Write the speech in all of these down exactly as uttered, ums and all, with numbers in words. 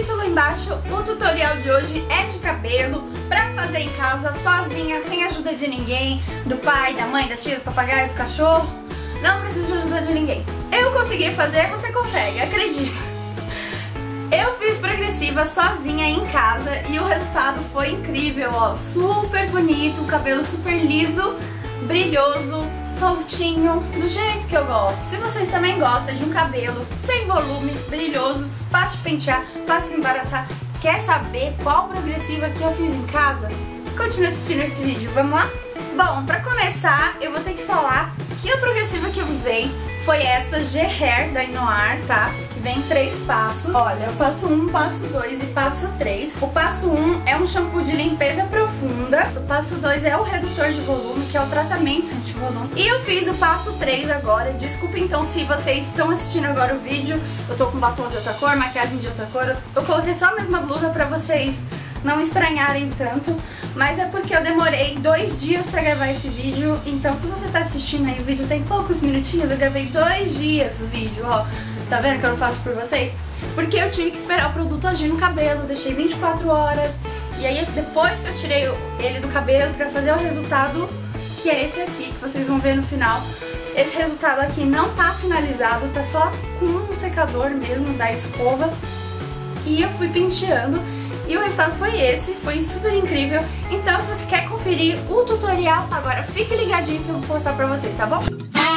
título embaixo, o tutorial de hoje é de cabelo pra fazer em casa, sozinha, sem ajuda de ninguém, do pai, da mãe, da tia, do papagaio, do cachorro. Não precisa de ajuda de ninguém. Eu consegui fazer, você consegue, acredita. Eu fiz progressiva sozinha em casa e o resultado foi incrível, ó. Super bonito, o cabelo super liso, brilhoso, soltinho, do jeito que eu gosto. Se vocês também gostam de um cabelo sem volume, brilhoso, fácil de pentear, fácil de embaraçar, quer saber qual progressiva que eu fiz em casa? Continue assistindo esse vídeo, vamos lá? Bom, pra começar, eu vou ter que falar que a progressiva que eu usei foi essa G-Hair da Inoar, tá? Que vem em três passos. Olha, o passo um, passo dois e passo três. O passo um é um shampoo de limpeza profunda. O passo dois é o redutor de volume, que é o tratamento anti-volume. E eu fiz o passo três agora. Desculpa então se vocês estão assistindo agora o vídeo. Eu tô com batom de outra cor, maquiagem de outra cor. Eu coloquei só a mesma blusa pra vocês não estranharem tanto, mas é porque eu demorei dois dias pra gravar esse vídeo. Então se você tá assistindo aí, o vídeo tem poucos minutinhos, eu gravei dois dias o vídeo, ó. Tá vendo que eu não faço por vocês? Porque eu tive que esperar o produto agir no cabelo, deixei vinte e quatro horas. E aí depois que eu tirei ele do cabelo pra fazer o resultado, que é esse aqui, que vocês vão ver no final. Esse resultado aqui não tá finalizado, tá só com um secador mesmo da escova. E eu fui penteando. E o resultado foi esse, foi super incrível. Então se você quer conferir o tutorial, agora fique ligadinho que eu vou postar pra vocês, tá bom?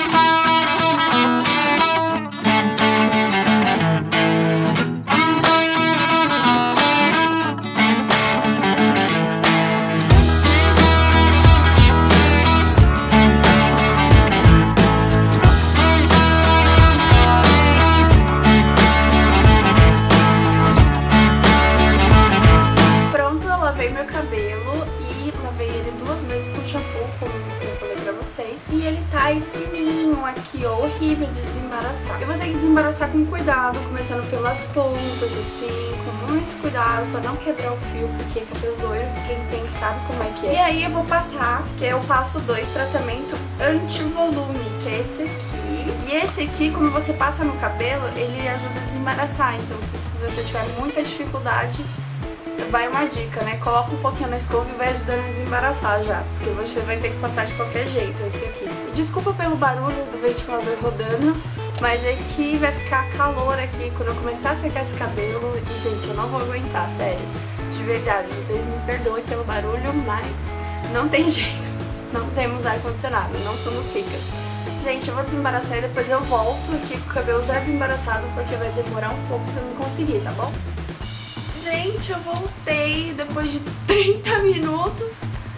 E ele tá esse ninho aqui, ó, horrível de desembaraçar. Eu vou ter que desembaraçar com cuidado, começando pelas pontas, assim, com muito cuidado pra não quebrar o fio, porque cabelo loiro, quem tem sabe como é que é. E aí eu vou passar, que é o passo dois, tratamento anti-volume, que é esse aqui. E esse aqui, como você passa no cabelo, ele ajuda a desembaraçar, então se, se você tiver muita dificuldade, vai uma dica, né? Coloca um pouquinho na escova e vai ajudando a desembaraçar já, porque você vai ter que passar de qualquer jeito esse aqui. E desculpa pelo barulho do ventilador rodando, mas é que vai ficar calor aqui quando eu começar a secar esse cabelo. E, gente, eu não vou aguentar, sério. De verdade, vocês me perdoem pelo barulho, mas não tem jeito. Não temos ar-condicionado, não somos ricas. Gente, eu vou desembaraçar e depois eu volto aqui com o cabelo já desembaraçado, porque vai demorar um pouco pra eu não conseguir, tá bom? Gente, eu voltei depois de trinta minutos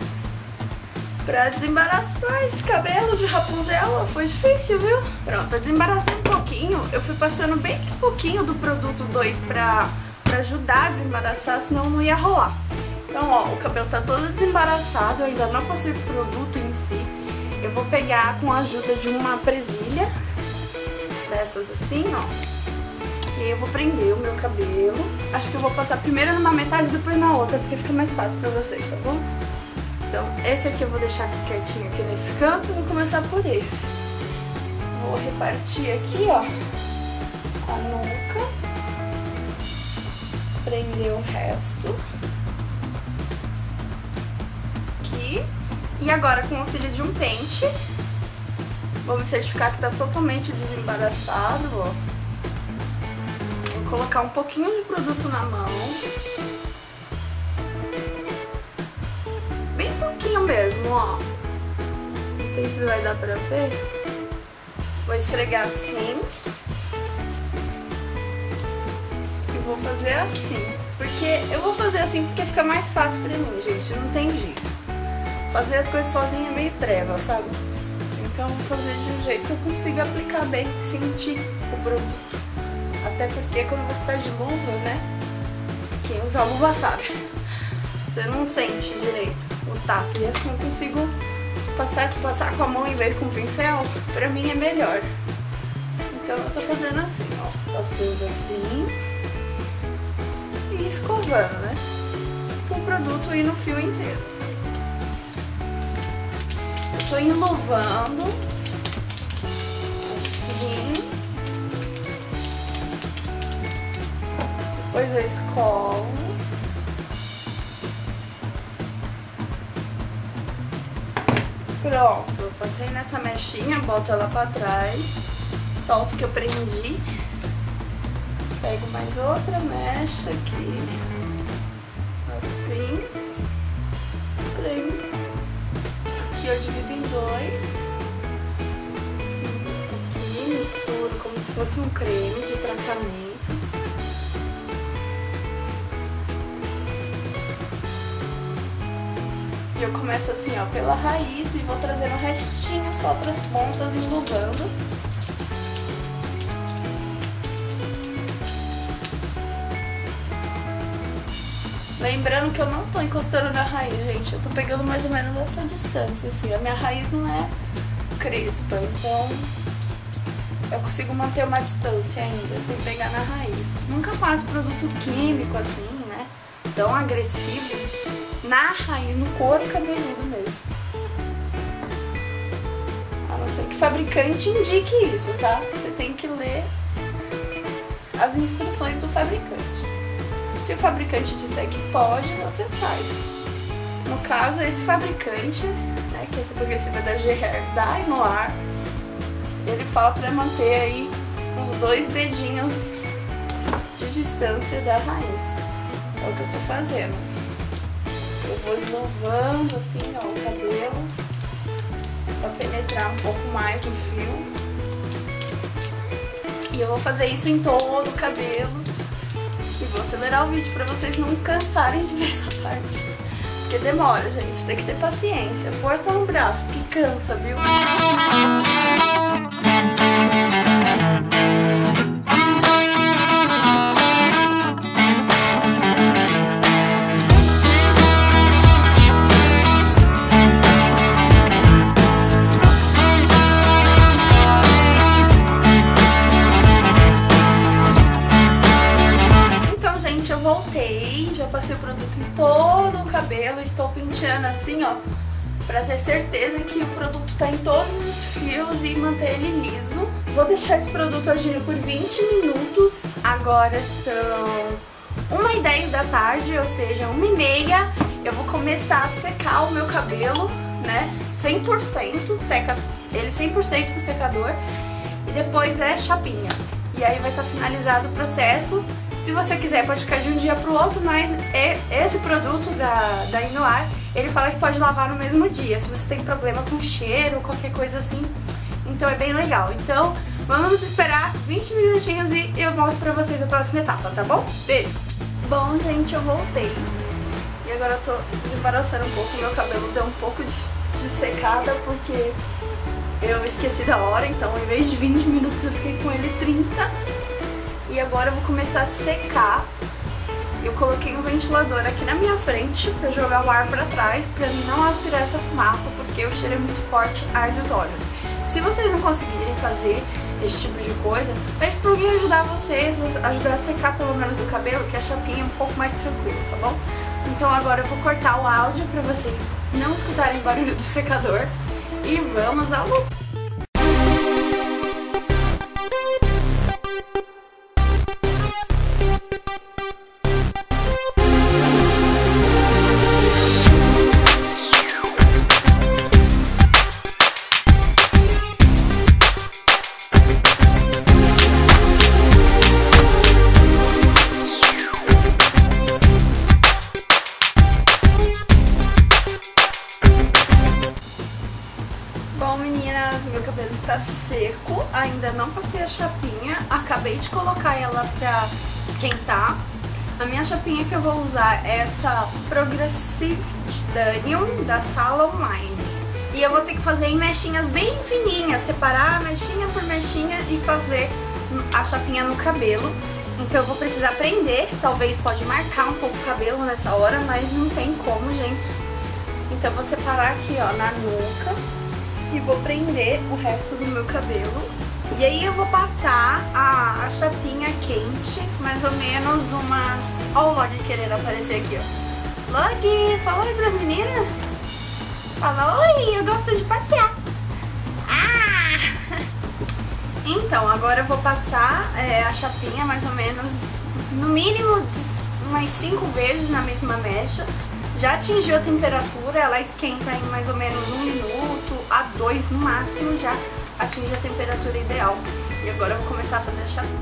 pra desembaraçar esse cabelo de Rapunzel. Foi difícil, viu? Pronto, eu desembaracei um pouquinho. Eu fui passando bem pouquinho do produto dois pra, pra ajudar a desembaraçar, senão não ia rolar. Então, ó, o cabelo tá todo desembaraçado. Eu ainda não passei o produto em si. Eu vou pegar com a ajuda de uma presilha dessas assim, ó. E aí eu vou prender o meu cabelo. Acho que eu vou passar primeiro numa metade e depois na outra, porque fica mais fácil pra vocês, tá bom? Então, esse aqui eu vou deixar quietinho aqui nesse canto e vou começar por esse. Vou repartir aqui, ó, a nuca. Prender o resto. Aqui. E agora, com o auxílio de um pente, vou me certificar que tá totalmente desembaraçado, ó. Colocar um pouquinho de produto na mão, bem pouquinho mesmo, ó. Não sei se vai dar pra ver. Vou esfregar assim e vou fazer assim, porque eu vou fazer assim porque fica mais fácil pra mim, gente. Não tem jeito. Fazer as coisas sozinha é meio treva, sabe? Então eu vou fazer de um jeito que eu consiga aplicar bem, sentir o produto. Até porque quando você tá de luva, né? Quem usa luva sabe. Você não sente direito o tato. E assim eu consigo passar, passar com a mão em vez com o pincel. Pra mim é melhor. Então eu tô fazendo assim, ó. Passando assim. E escovando, né? Com o produto ir no fio inteiro. Eu tô enluvando. Assim. Depois eu escovo. Pronto, passei nessa mechinha, boto ela pra trás, solto o que eu prendi, pego mais outra mecha aqui, assim, prendo, aqui eu divido em dois, assim, aqui, misturo como se fosse um creme de tratamento. E eu começo assim, ó, pela raiz e vou trazendo o restinho só para as pontas, enluvando. Lembrando que eu não tô encostando na raiz, gente. Eu tô pegando mais ou menos essa distância, assim. A minha raiz não é crespa, então eu consigo manter uma distância ainda, sem pegar na raiz. Nunca passo produto químico, assim, né? Tão agressivo. Na raiz, no couro cabeludo mesmo. A não ser que o fabricante indique isso, tá? Você tem que ler as instruções do fabricante. Se o fabricante disser que pode, você faz. No caso, esse fabricante, né, que esse progressivo é da G-Hair, da Inoar, ele fala pra manter aí uns dois dedinhos de distância da raiz. É o que eu tô fazendo. Eu vou enluvando assim, ó, o cabelo pra penetrar um pouco mais no fio. E eu vou fazer isso em todo o cabelo. E vou acelerar o vídeo pra vocês não cansarem de ver essa parte. Porque demora, gente. Tem que ter paciência. Força no braço, porque cansa, viu? Voltei, já passei o produto em todo o cabelo, estou penteando assim, ó, pra ter certeza que o produto tá em todos os fios e manter ele liso. Vou deixar esse produto agindo por vinte minutos, agora são uma e dez da tarde, ou seja, uma e meia, eu vou começar a secar o meu cabelo, né, cem por cento, seca ele cem por cento com secador, e depois é chapinha, e aí vai estar finalizado o processo. Se você quiser, pode ficar de um dia pro outro, mas é esse produto da, da Inoar, ele fala que pode lavar no mesmo dia, se você tem problema com cheiro, qualquer coisa assim, então é bem legal. Então, vamos esperar vinte minutinhos e eu mostro pra vocês a próxima etapa, tá bom? Beijo! Bom, gente, eu voltei, e agora eu tô desembaraçando um pouco, meu cabelo deu um pouco de, de secada, porque eu esqueci da hora, então em vez de vinte minutos eu fiquei com ele trinta. E agora eu vou começar a secar. Eu coloquei um ventilador aqui na minha frente pra jogar o ar pra trás, pra mim não aspirar essa fumaça, porque o cheiro é muito forte, arde os olhos. Se vocês não conseguirem fazer esse tipo de coisa, pede pra alguém ajudar vocês, ajudar a secar pelo menos o cabelo, que a chapinha é um pouco mais tranquilo, tá bom? Então agora eu vou cortar o áudio pra vocês não escutarem barulho do secador. E vamos ao look! Bom, meninas, meu cabelo está seco, ainda não passei a chapinha, acabei de colocar ela pra esquentar. A minha chapinha que eu vou usar é essa Progressive Titanium da Salon Line. E eu vou ter que fazer em mechinhas bem fininhas, separar mechinha por mechinha e fazer a chapinha no cabelo. Então eu vou precisar prender, talvez pode marcar um pouco o cabelo nessa hora, mas não tem como, gente. Então eu vou separar aqui, ó, na nuca. E vou prender o resto do meu cabelo. E aí eu vou passar a, a chapinha quente, mais ou menos umas... Ó o Log querendo aparecer aqui, ó. Log, fala oi pras meninas. Fala, oi, eu gosto de passear. Ah! Então, agora eu vou passar é, a chapinha mais ou menos no mínimo umas cinco vezes na mesma mecha. Já atingiu a temperatura, ela esquenta em mais ou menos um minuto a dois no máximo, já atinge a temperatura ideal. E agora eu vou começar a fazer a chapa.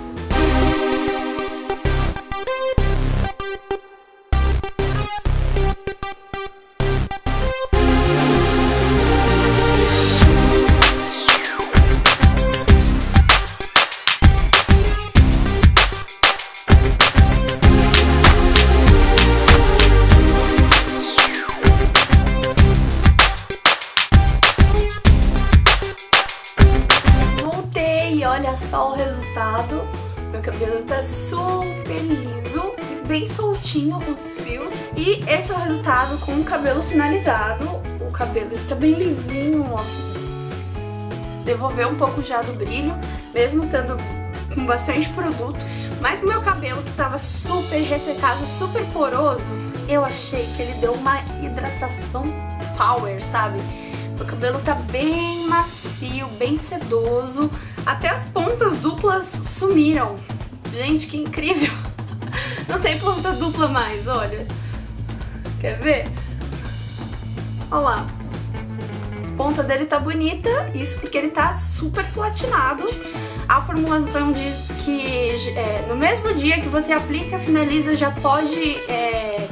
Olha só o resultado, meu cabelo tá super liso e bem soltinho com os fios. E esse é o resultado com o cabelo finalizado. O cabelo está bem lisinho, ó. Devolveu um pouco já do brilho, mesmo estando com bastante produto. Mas o meu cabelo que tava super ressecado, super poroso, eu achei que ele deu uma hidratação power, sabe? O cabelo tá bem macio, bem sedoso. Até as pontas duplas sumiram. Gente, que incrível! Não tem ponta dupla mais, olha. Quer ver? Olha lá. A ponta dele tá bonita, isso porque ele tá super platinado. A formulação diz que é, no mesmo dia que você aplica, finaliza, já pode é,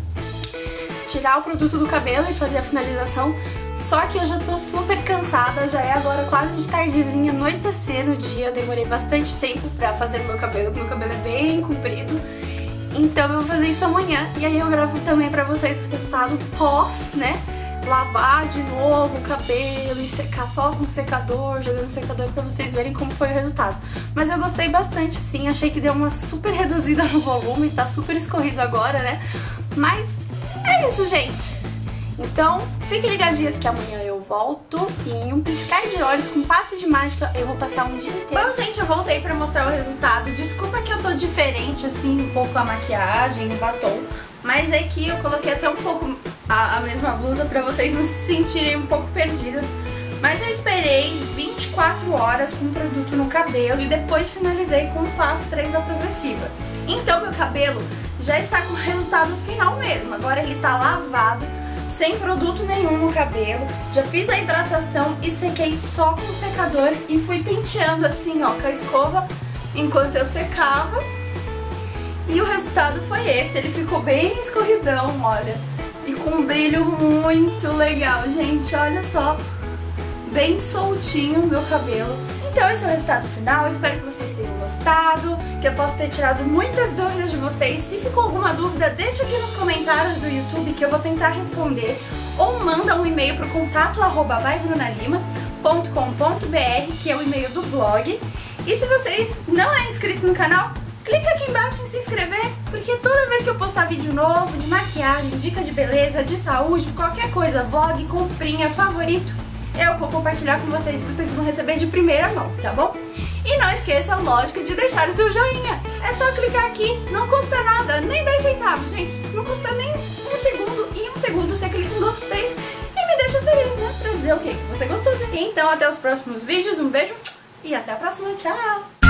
tirar o produto do cabelo e fazer a finalização. Só que eu já tô super cansada, já é agora quase de tardezinha, anoitecer no dia. Eu demorei bastante tempo pra fazer meu cabelo, meu cabelo é bem comprido. Então eu vou fazer isso amanhã e aí eu gravo também pra vocês o resultado pós, né? Lavar de novo o cabelo e secar só com secador, jogando secador pra vocês verem como foi o resultado. Mas eu gostei bastante sim, achei que deu uma super reduzida no volume, tá super escorrido agora, né? Mas é isso, gente! Então, fiquem ligadinhas que amanhã eu volto e em um piscar de olhos com passe de mágica eu vou passar um dia inteiro. Bom, gente, eu voltei pra mostrar o resultado. Desculpa que eu tô diferente, assim, um pouco a maquiagem, o batom. Mas é que eu coloquei até um pouco a, a mesma blusa pra vocês não se sentirem um pouco perdidas. Mas eu esperei vinte e quatro horas com o produto no cabelo e depois finalizei com o passo três da progressiva. Então, meu cabelo já está com o resultado final mesmo. Agora ele tá lavado, sem produto nenhum no cabelo, já fiz a hidratação e sequei só com o secador e fui penteando assim, ó, com a escova enquanto eu secava. E o resultado foi esse, ele ficou bem escorridão, olha, e com um brilho muito legal, gente, olha só, bem soltinho o meu cabelo. Então esse é o resultado final, espero que vocês tenham gostado, que eu possa ter tirado muitas dúvidas de vocês. Se ficou alguma dúvida, deixa aqui nos comentários do YouTube que eu vou tentar responder, ou manda um e-mail para o contato arroba by bruna lima ponto com ponto br, que é o e-mail do blog. E se vocês não é inscrito no canal, clica aqui embaixo em se inscrever, porque toda vez que eu postar vídeo novo, de maquiagem, dica de beleza, de saúde, qualquer coisa, vlog, comprinha, favorito, eu vou compartilhar com vocês e vocês vão receber de primeira mão, tá bom? E não esqueçam, lógico, de deixar o seu joinha. É só clicar aqui, não custa nada, nem dez centavos, gente. Não custa nem um segundo, e em um segundo você clica em gostei e me deixa feliz, né? Pra dizer o quê? Que você gostou, né? Então até os próximos vídeos, um beijo e até a próxima, tchau!